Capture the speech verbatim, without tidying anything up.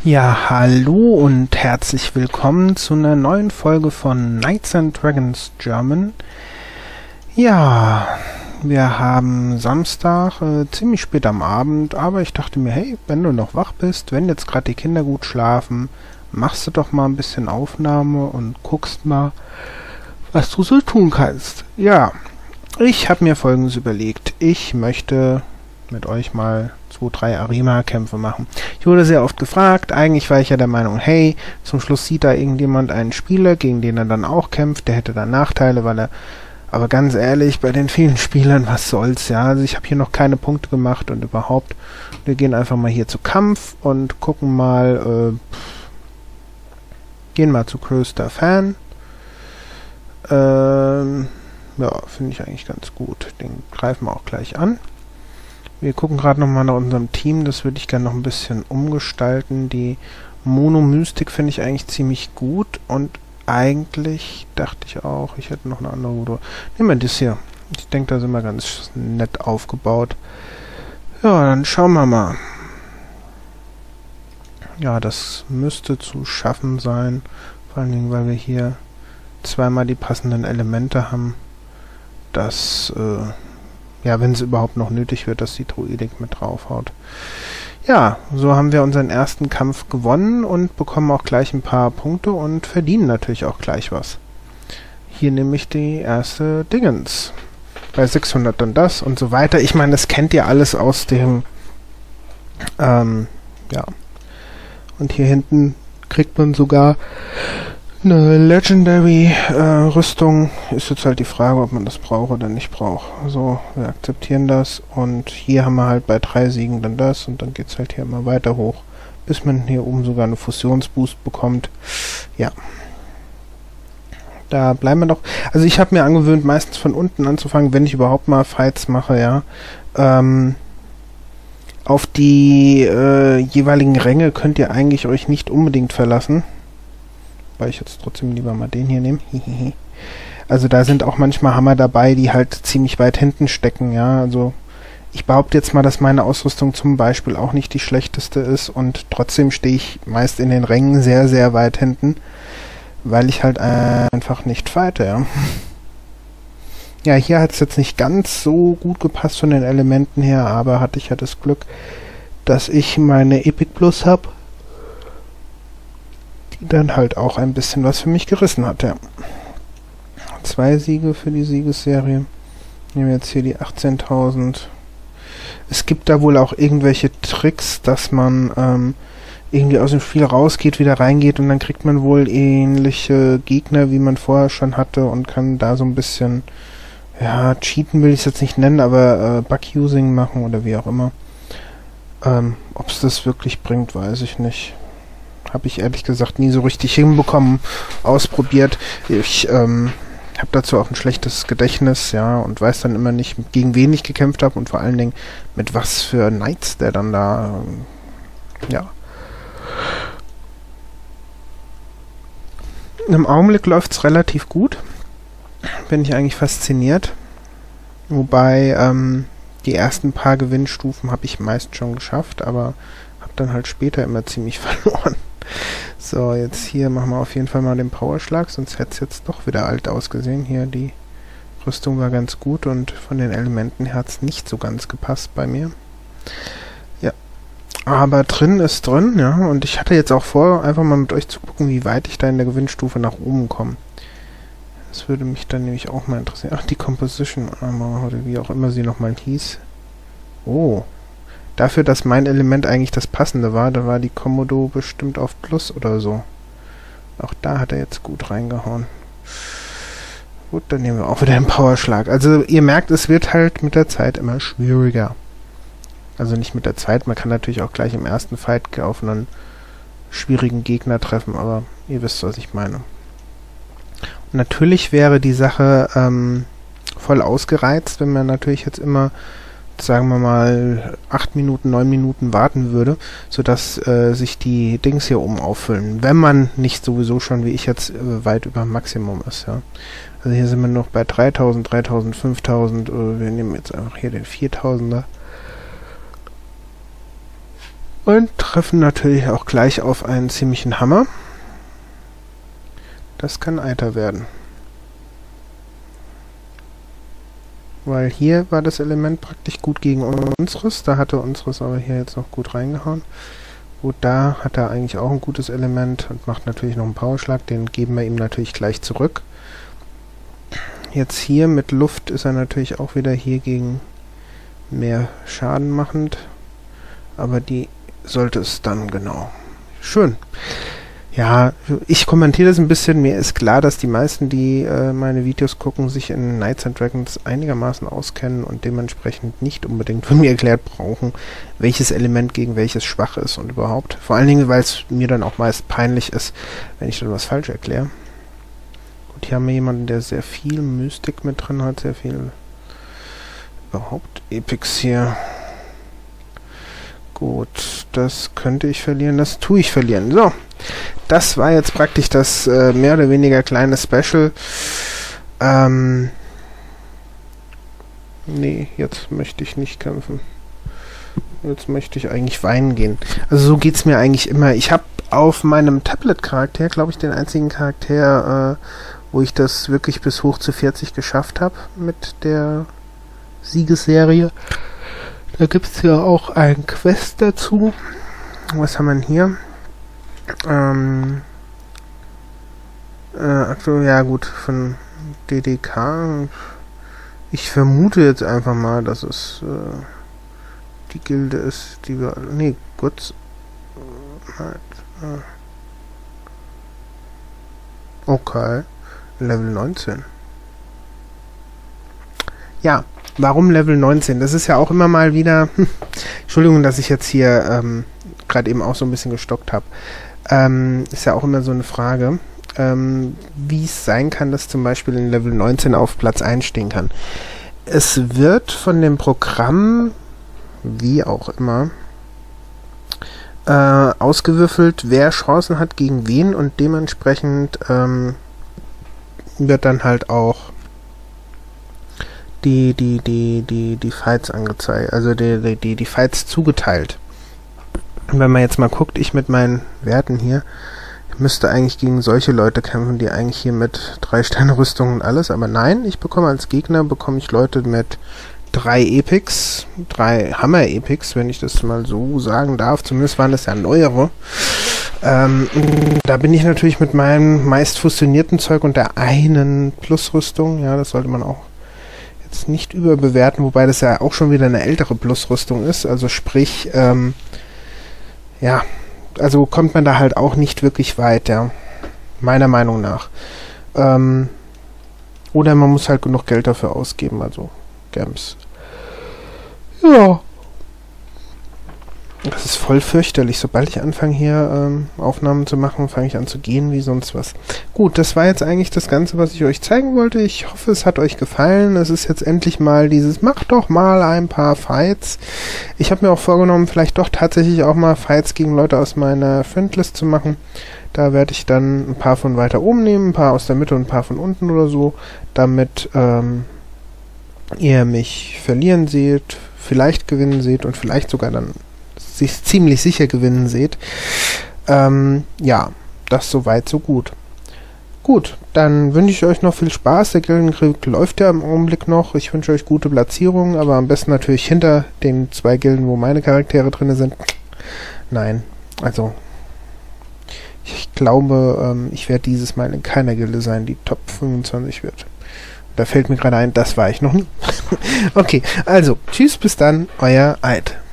Ja, hallo und herzlich willkommen zu einer neuen Folge von Knights and Dragons German. Ja, wir haben Samstag, äh, ziemlich spät am Abend, aber ich dachte mir, hey, wenn du noch wach bist, wenn jetzt gerade die Kinder gut schlafen, machst du doch mal ein bisschen Aufnahme und guckst mal, was du so tun kannst. Ja, ich habe mir Folgendes überlegt. Ich möchte mit euch mal zwei, drei Arima-Kämpfe machen. Ich wurde sehr oft gefragt, eigentlich war ich ja der Meinung, hey, zum Schluss sieht da irgendjemand einen Spieler, gegen den er dann auch kämpft, der hätte dann Nachteile, weil er, aber ganz ehrlich, bei den vielen Spielern, was soll's, ja, also ich habe hier noch keine Punkte gemacht und überhaupt, wir gehen einfach mal hier zu Kampf und gucken mal, äh, gehen mal zu größter Fan, ähm, ja, finde ich eigentlich ganz gut, den greifen wir auch gleich an. Wir gucken gerade nochmal nach unserem Team, das würde ich gerne noch ein bisschen umgestalten. Die Monomystik finde ich eigentlich ziemlich gut und eigentlich dachte ich auch, ich hätte noch eine andere Route. Nehmen wir das hier. Ich denke, da sind wir ganz nett aufgebaut. Ja, dann schauen wir mal. Ja, das müsste zu schaffen sein, vor allen Dingen, weil wir hier zweimal die passenden Elemente haben. Das, äh, ja, wenn es überhaupt noch nötig wird, dass die Druidik mit draufhaut. Ja, so haben wir unseren ersten Kampf gewonnen und bekommen auch gleich ein paar Punkte und verdienen natürlich auch gleich was. Hier nehme ich die erste Dingens. Bei sechshundert dann das und so weiter. Ich meine, das kennt ihr alles aus dem, ähm, ja. Und hier hinten kriegt man sogar eine Legendary äh, Rüstung. Ist jetzt halt die Frage, ob man das braucht oder nicht braucht. So, wir akzeptieren das. Und hier haben wir halt bei drei Siegen dann das. Und dann geht es halt hier immer weiter hoch, bis man hier oben sogar eine Fusionsboost bekommt. Ja. Da bleiben wir doch. Also ich habe mir angewöhnt, meistens von unten anzufangen, wenn ich überhaupt mal Fights mache, ja. Ähm, auf die äh, jeweiligen Ränge könnt ihr eigentlich euch nicht unbedingt verlassen. Weil ich jetzt trotzdem lieber mal den hier nehme. Also da sind auch manchmal Hammer dabei, die halt ziemlich weit hinten stecken, ja. Also ich behaupte jetzt mal, dass meine Ausrüstung zum Beispiel auch nicht die schlechteste ist und trotzdem stehe ich meist in den Rängen sehr, sehr weit hinten, weil ich halt einfach nicht fighte, ja. Ja, hier hat es jetzt nicht ganz so gut gepasst von den Elementen her, aber hatte ich ja das Glück, dass ich meine Epic Plus habe, dann halt auch ein bisschen was für mich gerissen hat, ja. Zwei Siege für die Siegesserie. Nehmen wir jetzt hier die achtzehntausend. Es gibt da wohl auch irgendwelche Tricks, dass man ähm, irgendwie aus dem Spiel rausgeht, wieder reingeht und dann kriegt man wohl ähnliche Gegner, wie man vorher schon hatte und kann da so ein bisschen, ja, cheaten will ich es jetzt nicht nennen, aber äh, Bug-Using machen oder wie auch immer. Ähm, ob es das wirklich bringt, weiß ich nicht. Habe ich ehrlich gesagt nie so richtig hinbekommen, ausprobiert. Ich ähm, habe dazu auch ein schlechtes Gedächtnis, ja, und weiß dann immer nicht, gegen wen ich gekämpft habe und vor allen Dingen mit was für Knights der dann da, ähm, ja. Im Augenblick läuft es relativ gut. Bin ich eigentlich fasziniert. Wobei, ähm, die ersten paar Gewinnstufen habe ich meist schon geschafft, aber habe dann halt später immer ziemlich verloren. So, jetzt hier machen wir auf jeden Fall mal den Powerschlag, sonst hätte es jetzt doch wieder alt ausgesehen. Hier, die Rüstung war ganz gut und von den Elementen her hat es nicht so ganz gepasst bei mir. Ja, aber drin ist drin, ja, und ich hatte jetzt auch vor, einfach mal mit euch zu gucken, wie weit ich da in der Gewinnstufe nach oben komme. Das würde mich dann nämlich auch mal interessieren. Ach, die Composition Armor, oder wie auch immer sie nochmal hieß. Oh, dafür, dass mein Element eigentlich das passende war, da war die Komodo bestimmt auf Plus oder so. Auch da hat er jetzt gut reingehauen. Gut, dann nehmen wir auch wieder den Powerschlag. Also ihr merkt, es wird halt mit der Zeit immer schwieriger. Also nicht mit der Zeit, man kann natürlich auch gleich im ersten Fight auf einen schwierigen Gegner treffen, aber ihr wisst, was ich meine. Und natürlich wäre die Sache ähm, voll ausgereizt, wenn man natürlich jetzt immer, sagen wir mal, acht Minuten, neun Minuten warten würde, sodass äh, sich die Dings hier oben auffüllen, wenn man nicht sowieso schon, wie ich jetzt, äh, weit über Maximum ist, ja. Also hier sind wir noch bei dreitausend, dreitausend, fünftausend, äh, wir nehmen jetzt einfach hier den viertausender. Und treffen natürlich auch gleich auf einen ziemlichen Hammer. Das kann Eiter werden. Weil hier war das Element praktisch gut gegen unseres. Da hatte unseres aber hier jetzt noch gut reingehauen. Gut, da hat er eigentlich auch ein gutes Element und macht natürlich noch einen Powerschlag. Den geben wir ihm natürlich gleich zurück. Jetzt hier mit Luft ist er natürlich auch wieder hier gegen mehr Schaden machend. Aber die sollte es dann genau. Schön. Ja, ich kommentiere das ein bisschen. Mir ist klar, dass die meisten, die äh, meine Videos gucken, sich in Knights and Dragons einigermaßen auskennen und dementsprechend nicht unbedingt von mir erklärt brauchen, welches Element gegen welches schwach ist und überhaupt. Vor allen Dingen, weil es mir dann auch meist peinlich ist, wenn ich dann was falsch erkläre. Gut, hier haben wir jemanden, der sehr viel Mystik mit drin hat, sehr viel überhaupt Epics hier. Gut, das könnte ich verlieren, das tue ich verlieren. So, das war jetzt praktisch das äh, mehr oder weniger kleine Special. Ähm, nee, jetzt möchte ich nicht kämpfen. Jetzt möchte ich eigentlich weinen gehen. Also so geht's mir eigentlich immer. Ich habe auf meinem Tablet-Charakter, glaube ich, den einzigen Charakter, äh, wo ich das wirklich bis hoch zu vierzig geschafft habe mit der Siegesserie. Da gibt es ja auch ein Quest dazu. Was haben wir denn hier? Ähm, äh, aktuell, ja gut, von D D K. Ich vermute jetzt einfach mal, dass es äh, die Gilde ist, die wir... Nee, kurz... Äh, okay. Level neunzehn. Ja, warum Level neunzehn? Das ist ja auch immer mal wieder... Entschuldigung, dass ich jetzt hier ähm, gerade eben auch so ein bisschen gestockt habe. Ähm, ist ja auch immer so eine Frage, ähm, wie es sein kann, dass zum Beispiel in Level neunzehn auf Platz eins stehen kann. Es wird von dem Programm, wie auch immer, äh, ausgewürfelt, wer Chancen hat gegen wen, und dementsprechend ähm, wird dann halt auch die, die, die, die, die Fights angezeigt, also die, die, die, die Fights zugeteilt. Und wenn man jetzt mal guckt, ich mit meinen Werten hier, ich müsste eigentlich gegen solche Leute kämpfen, die eigentlich hier mit drei Sterne Rüstung und alles, aber nein, ich bekomme als Gegner, bekomme ich Leute mit drei Epics, drei Hammer-Epics, wenn ich das mal so sagen darf, zumindest waren das ja neuere. Ähm, da bin ich natürlich mit meinem meist fusionierten Zeug und der einen Plusrüstung, ja, das sollte man auch jetzt nicht überbewerten, wobei das ja auch schon wieder eine ältere Plusrüstung ist, also sprich, ähm, ja, also kommt man da halt auch nicht wirklich weit, ja, meiner Meinung nach. Ähm, oder man muss halt genug Geld dafür ausgeben, also Gems. Ja. Das ist voll fürchterlich. Sobald ich anfange hier ähm, Aufnahmen zu machen, fange ich an zu gehen wie sonst was. Gut, das war jetzt eigentlich das Ganze, was ich euch zeigen wollte. Ich hoffe, es hat euch gefallen. Es ist jetzt endlich mal dieses, macht doch mal ein paar Fights. Ich habe mir auch vorgenommen, vielleicht doch tatsächlich auch mal Fights gegen Leute aus meiner Friendlist zu machen. Da werde ich dann ein paar von weiter oben nehmen, ein paar aus der Mitte und ein paar von unten oder so, damit ähm, ihr mich verlieren seht, vielleicht gewinnen seht und vielleicht sogar dann sich ziemlich sicher gewinnen seht. Ähm, ja, das soweit so gut. Gut, dann wünsche ich euch noch viel Spaß. Der Gildenkrieg läuft ja im Augenblick noch. Ich wünsche euch gute Platzierungen, aber am besten natürlich hinter den zwei Gilden, wo meine Charaktere drin sind. Nein, also ich glaube, ähm, ich werde dieses Mal in keiner Gilde sein, die Top fünfundzwanzig wird. Da fällt mir gerade ein, das war ich noch nie. Okay, also, tschüss, bis dann, euer Eid.